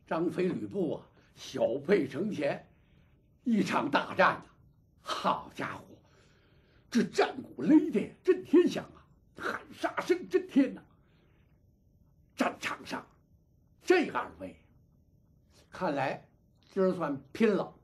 张飞、吕布啊，小沛城前一场大战呐，好家伙，这战鼓擂的震天响啊，喊杀声震天呐！战场上，这二位看来今儿算拼了，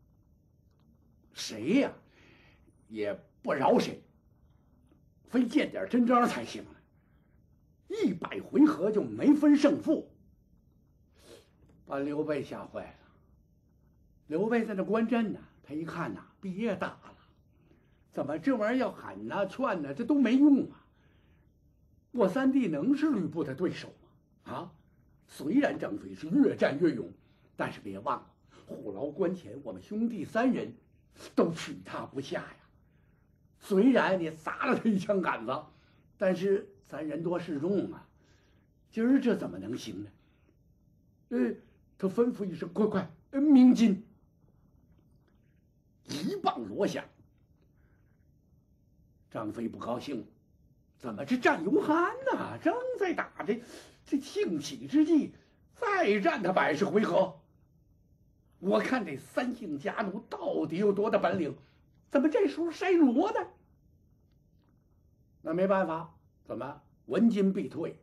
谁呀也不饶谁，非见点真章才行了。100回合就没分胜负，把刘备吓坏了。刘备在那观阵呢，他一看呐，别打了，怎么这玩意儿要喊呐、劝呐，这都没用啊！我三弟能是吕布的对手吗？啊，虽然张飞是越战越勇，但是别忘了，虎牢关前我们兄弟3人都取他不下呀。虽然你砸了他一枪杆子，但是咱人多势众啊，今儿这怎么能行呢？他吩咐一声：“快快，鸣金！”一棒锣响。张飞不高兴了，怎么这战犹酣呢？正在打这兴起之际，再战他110回合。我看这3姓家奴到底有多大本领？怎么这时候筛锣呢？那没办法，怎么闻金必退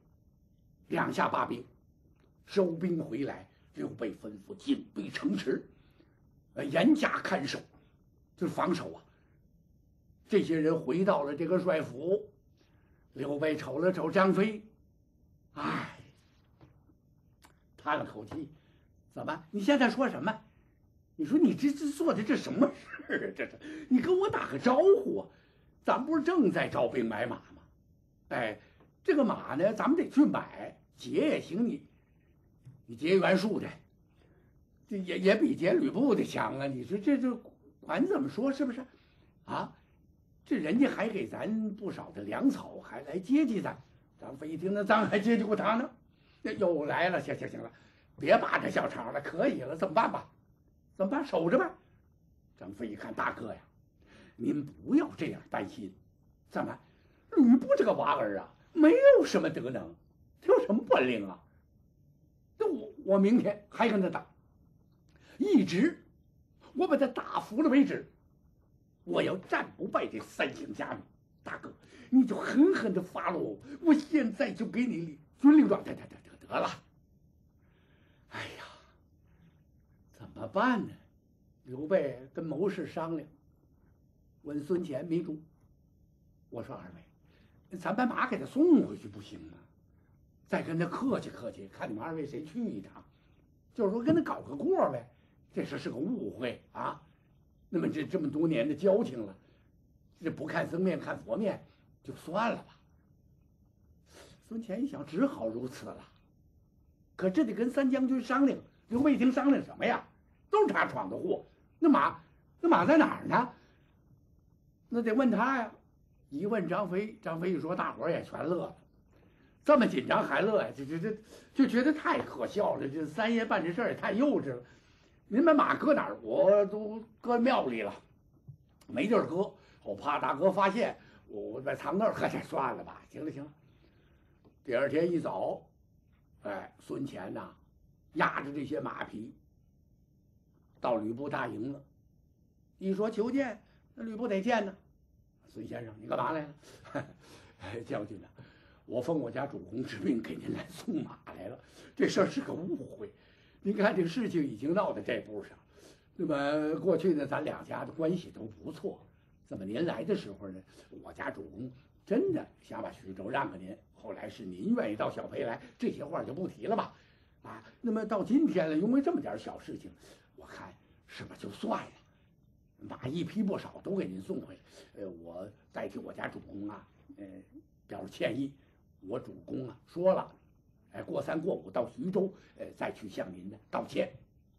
？2下罢兵，收兵回来，刘备吩咐紧闭城池，严加看守，就是防守啊。这些人回到了这个帅府，刘备瞅了瞅张飞，唉，叹了口气：“怎么？你现在说什么？你说你这做的这什么事啊？这是你跟我打个招呼啊！咱不是正在招兵买马吗？哎，这个马呢，咱们得去买，劫也行，你劫袁术的，这也比劫吕布的强啊！你说这管怎么说是不是？啊，这人家还给咱不少的粮草，还来接济咱。张飞一听，那咱还接济过他呢？那又来了，行了，别把这小吵了，可以了，怎么办吧？怎么办？守着吧。张飞一看，大哥呀，您不要这样担心，怎么？吕布这个娃儿啊，没有什么德能，他有什么本领啊？那我明天还跟他打，一直我把他打服了为止。我要战不败这3姓家奴，大哥，你就狠狠的发落我现在就给你军令状，得了。哎呀，怎么办呢？刘备跟谋士商量，问孙乾、糜竺，我说二位，咱把马给他送回去不行吗？再跟他客气客气，看你们2位谁去一趟，就是说跟他搞个过呗。这事是个误会啊。那么这么多年的交情了，这不看僧面看佛面，就算了吧。孙乾一想，只好如此了。可这得跟3将军商量。刘备一听，商量什么呀？都是他闯的祸。那马在哪儿呢？那得问他呀。一问张飞，张飞一说，大伙儿也全乐了。这么紧张还乐呀？这就觉得太可笑了。这3爷办这事儿也太幼稚了。您把马搁哪儿？我都搁庙里了，没地儿搁，我怕大哥发现，我再藏那儿。算了吧，行了。第2天一早，孙乾呐，压着这些马匹到吕布大营了。一说求见，那吕布得见呢。孙先生，你干嘛来了？将军呐，我奉我家主公之命给您来送马来了。这事儿是个误会。您看这个事情已经闹到这步上，那么过去呢，咱2家的关系都不错。怎么您来的时候呢，我家主公真的想把徐州让给您，后来是您愿意到小沛来，这些话就不提了吧。啊，那么到今天了，因为这么点小事情，我看是不是就算了。马一匹不少，都给您送回来。我代替我家主公啊，表示歉意。我主公啊说了。过3过5到徐州，再去向您的道歉。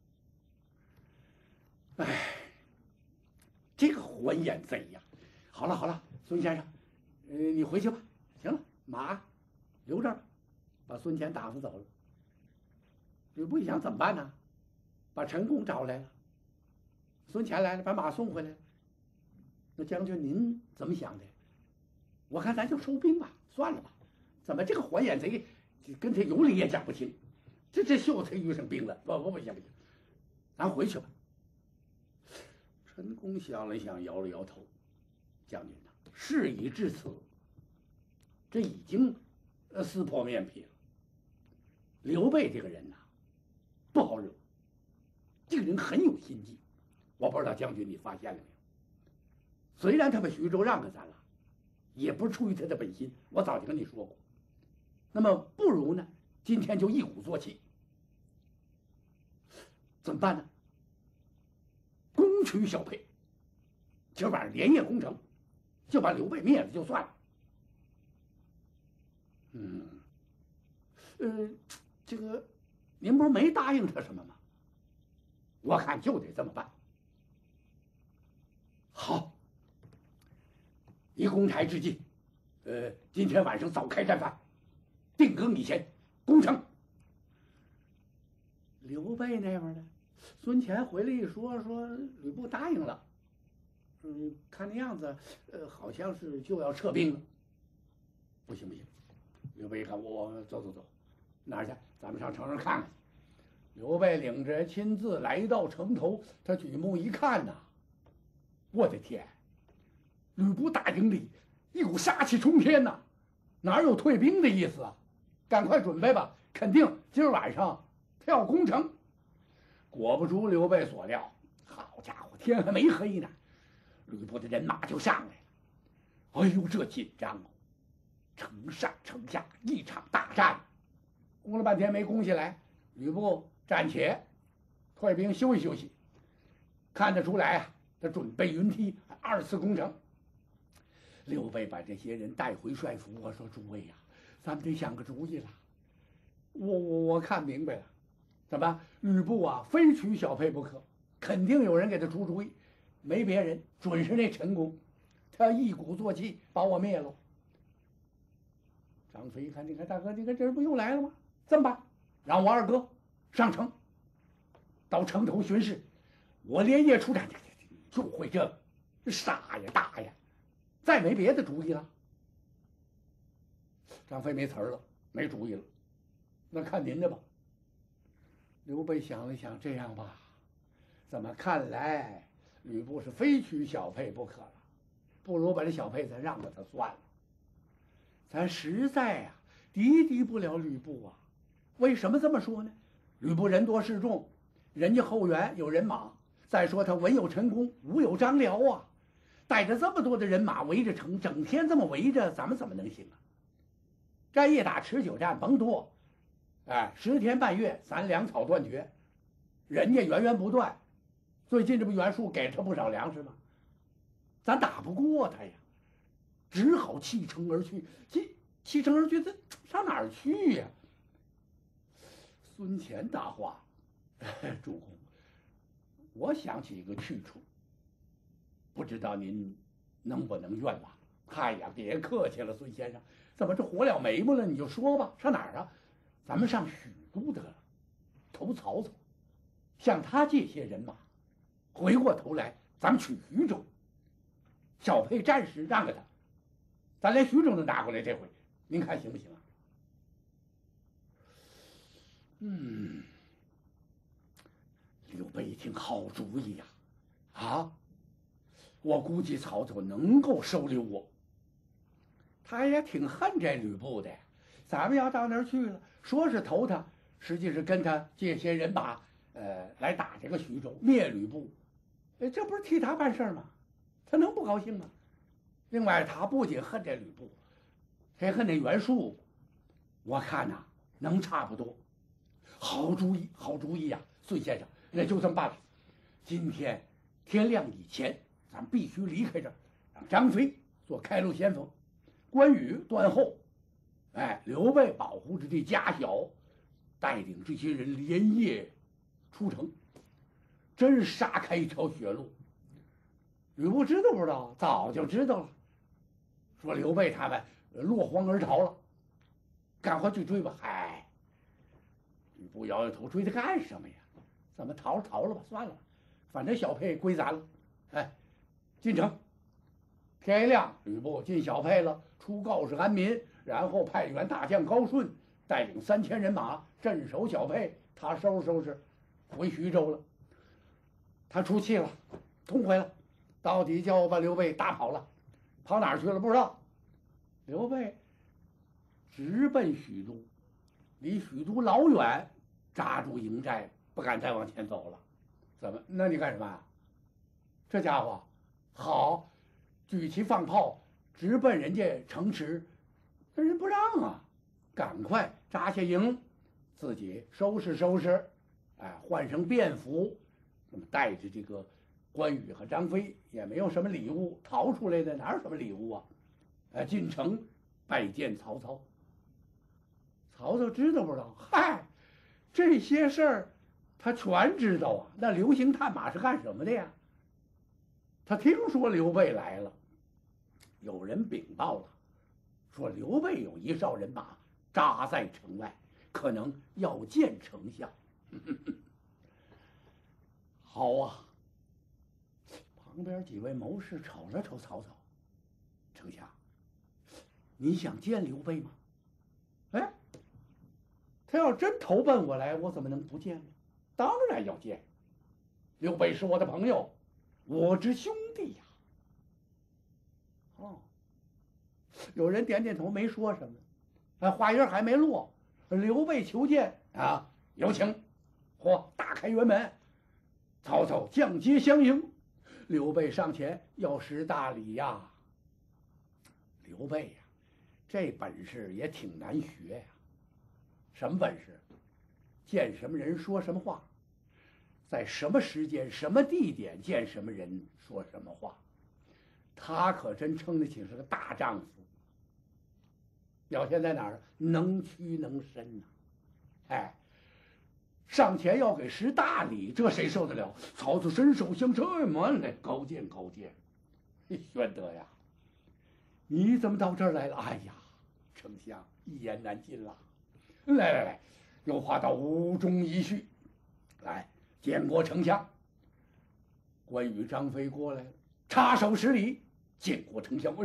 这个混眼贼呀！好了，孙先生，你回去吧。行了，马留这儿，把孙乾打发走了。吕布一想，怎么办呢？把陈宫找来了，孙乾来了，把马送回来了。那将军您怎么想的？我看咱就收兵吧，算了吧。怎么这个混眼贼？跟他有理也讲不清， 这秀才遇上兵了，不行，咱回去吧。陈宫想了想，摇了摇头，将军呐，事已至此，这已经撕破面皮了。刘备这个人呐，不好惹，这个人很有心计。我不知道将军你发现了没有？虽然他把徐州让给咱了，也不是出于他的本心，我早就跟你说过。那么不如呢，今天就一鼓作气，怎么办呢？攻取小沛，今晚上连夜攻城，就把刘备灭了就算了。这个您不是没答应他什么吗？我看就得这么办。好，以公台之计，今天晚上早开战饭，定更以前攻城。刘备那边呢，孙乾回来一说吕布答应了，看那样子，好像是就要撤兵了。不行，刘备一看，我走，哪儿去？咱们上城上看看去。刘备领着亲自来到城头，他举目一看呐，我的天！吕布大营里一股杀气冲天呐，哪有退兵的意思啊？赶快准备吧，肯定今儿晚上他要攻城。果不出刘备所料，好家伙，天还没黑呢，吕布的人马就上来了。哎呦，这紧张哦！城上城下一场大战，攻了半天没攻下来，吕布暂且退兵休息休息。看得出来啊，他准备云梯二次攻城。刘备把这些人带回帅府，我说诸位呀，咱们得想个主意了。我看明白了，怎么吕布啊，非取小沛不可，肯定有人给他出主意，没别人，准是那陈宫，他一鼓作气把我灭了。张飞一看，你看大哥，你看这人不又来了吗？这么办，让我二哥上城，到城头巡视，我连夜出战，就会这傻呀大呀，再没别的主意了。张飞没词儿了，没主意了，那看您的吧。刘备想了想，这样吧，怎么看来吕布是非取小沛不可了，不如把这小沛咱让给他算了。咱实在啊敌不了吕布啊。为什么这么说呢？吕布人多势众，人家后援有人马，再说他文有陈宫，武有张辽啊，带着这么多的人马围着城，整天这么围着，咱们怎么能行啊？战役打持久战甭多，10天半月咱粮草断绝，人家源源不断，最近这不袁术给他不少粮食吗？咱打不过他呀，只好弃城而去。弃城而去，这上哪儿去呀？孙乾答话：“主公，我想起一个去处，不知道您能不能愿望？”哎呀，别客气了，孙先生，怎么这火燎眉毛了？你就说吧，上哪儿啊？咱们上许都得了，投曹操，向他借些人马，回过头来咱们取徐州，小沛暂时让给他，咱连徐州都拿过来。这回您看行不行啊？刘备一听，好主意呀！我估计曹操能够收留我。他也挺恨这吕布的呀。咱们要到那儿去了，说是投他，实际是跟他借些人马，来打这个徐州，灭吕布。这不是替他办事吗？他能不高兴吗？另外，他不仅恨这吕布，还恨那袁术。我看呐，能差不多。好主意，好主意呀，孙先生，那就这么办了。今天天亮以前，咱必须离开这儿，让张飞做开路先锋，关羽断后，刘备保护着这家小，带领这些人连夜出城，真是杀开一条血路。吕布知道不知道？早就知道了。说刘备他们落荒而逃了，赶快去追吧。吕布摇摇头，追他干什么呀？怎么逃了吧，算了，反正小沛归咱了。进城。天一亮，吕布进小沛了，出告示安民，然后派员大将高顺带领3000人马镇守小沛，他收拾收拾回徐州了。他出气了，痛快了，到底叫我把刘备打跑了，跑哪儿去了不知道。刘备直奔许都，离许都老远，扎住营寨，不敢再往前走了。怎么？那你干什么啊？这家伙好，举旗放炮，直奔人家城池，那人不让啊！赶快扎下营，自己收拾收拾，换上便服，那么带着这个关羽和张飞，也没有什么礼物，逃出来的哪有什么礼物啊？进城拜见曹操。曹操知道不知道？嗨，这些事儿他全知道啊。那流星探马是干什么的呀？他听说刘备来了，有人禀报了，说刘备有1哨人马扎在城外，可能要见丞相。好啊！旁边几位谋士瞅了瞅曹操，丞相，你想见刘备吗？哎，他要真投奔我来，我怎么能不见呢？当然要见。刘备是我的朋友，我之兄弟呀。哦，有人点点头，没说什么。话音还没落，刘备求见啊，有请。嚯，打开辕门，曹操降阶相迎。刘备上前要识大礼呀。刘备呀，这本事也挺难学呀。什么本事？见什么人说什么话，在什么时间、什么地点见什么人说什么话，他可真称得起是个大丈夫。表现在哪儿？能屈能伸呐！上前要给识大礼，这谁受得了？曹操伸手相称，来，高见高见。玄德呀，你怎么到这儿来了？哎呀，丞相一言难尽了。来，有话到屋中一叙。来，见过丞相。关羽、张飞过来了，插手施礼，见过丞相。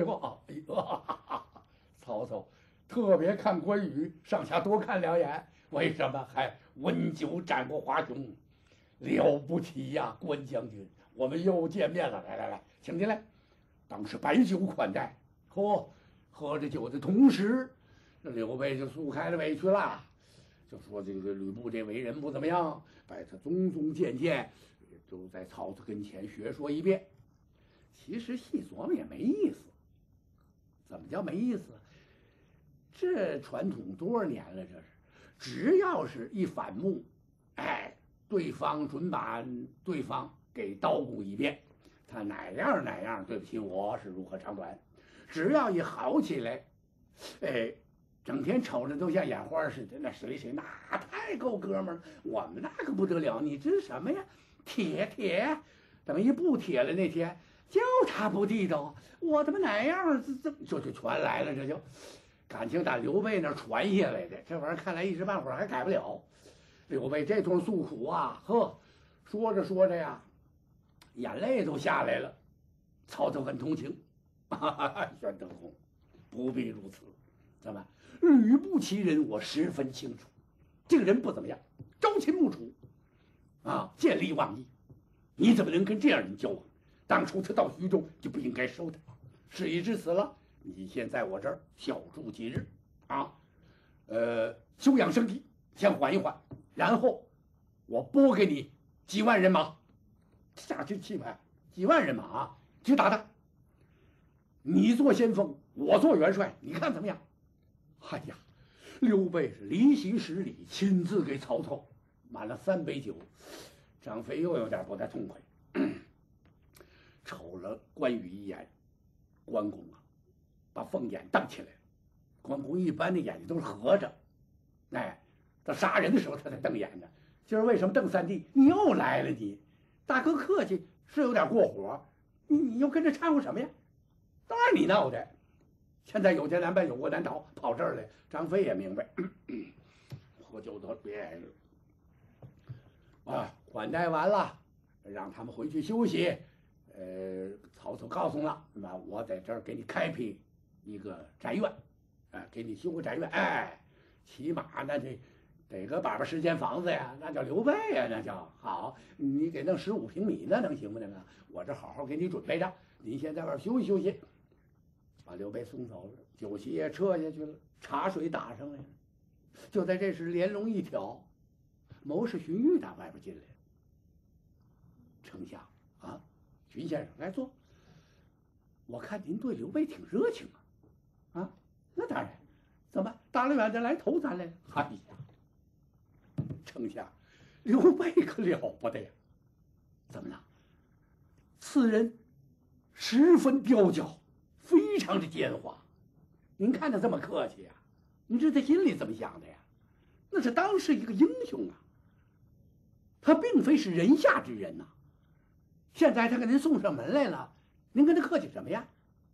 曹操特别看关羽，上下多看2眼。为什么？还温酒斩过华雄，了不起呀，关将军！我们又见面了。来，请进来。当时摆酒款待。喝着酒的同时，这刘备就诉开了委屈了，就说这个吕布这为人不怎么样，把他宗宗渐渐都在曹操跟前学说一遍。其实细琢磨也没意思。怎么叫没意思？这传统多少年了？这是，只要是一反目，对方准把对方给叨咕一遍，他哪样，对不起，我是如何长短。只要一好起来，整天瞅着都像眼花似的。那谁那太够哥们儿，我们那可不得了。你这是什么呀？铁，等一不铁了那天，就差不地道。我他妈哪样，这就全来了。这就感情打刘备那传下来的，这玩意儿看来一时半会儿还改不了。刘备这通诉苦啊，说着呀，眼泪都下来了。曹操很同情，玄德公不必如此。怎么？吕布其人我十分清楚，这个人不怎么样，朝秦暮楚见利忘义。你怎么能跟这样人交往？当初他到徐州就不应该收他。事已至此了，你先在我这儿小住几日休养生息，先缓一缓，然后我拨给你几万人马。下这气派，几万人马直打他。你做先锋，我做元帅，你看怎么样？哎呀，刘备是离席施礼，亲自给曹操满了3杯酒。张飞又有点不太痛快，瞅了关羽一眼。关公把凤眼瞪起来了。关公一般的眼睛都是合着，他杀人的时候他才瞪眼呢。今儿为什么瞪3弟？你又来了你，大哥客气是有点过火，你又跟着掺和什么呀？当然你闹的。现在有艰难办，有过难逃，跑这儿来。张飞也明白，喝酒得别款待完了，让他们回去休息。曹操告诉了，我在这儿给你开辟一个宅院，给你修个宅院。 起码那得个80间房子呀，那叫刘备呀，那叫好。你给弄15平米，那能行不能啊？我这好好给你准备着，您先在外边休息休息。把刘备送走了，酒席也撤下去了，茶水打上来了。就在这时，帘笼一挑，谋士荀彧打外边进来了。丞相啊，荀先生来坐。我看您对刘备挺热情啊，啊，那当然。怎么大老远的来投咱来了？哎呀，丞相，刘备可了不得呀！怎么了？此人十分刁脚，非常的奸猾。您看他这么客气呀，你知他心里怎么想的呀？那是当时一个英雄啊，他并非是人下之人呐。现在他给您送上门来了，您跟他客气什么呀？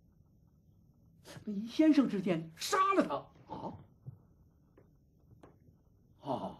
以先生之见，杀了他啊！哦，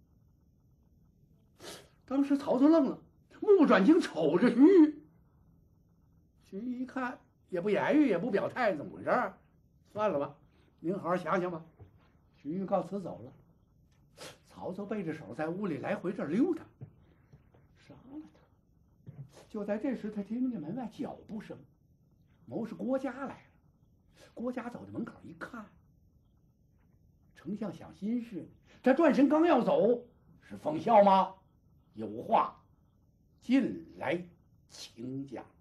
当时曹操愣了，目不转睛瞅着荀彧。荀彧一看，也不言语，也不表态，怎么回事？算了吧，您好好想想吧。荀彧告辞走了。曹操背着手在屋里来回这溜达，杀了他。就在这时，他听见门外脚步声，谋士郭嘉来了。郭嘉走到门口一看，丞相想心事，他转身刚要走，是奉孝吗？有话进来请讲。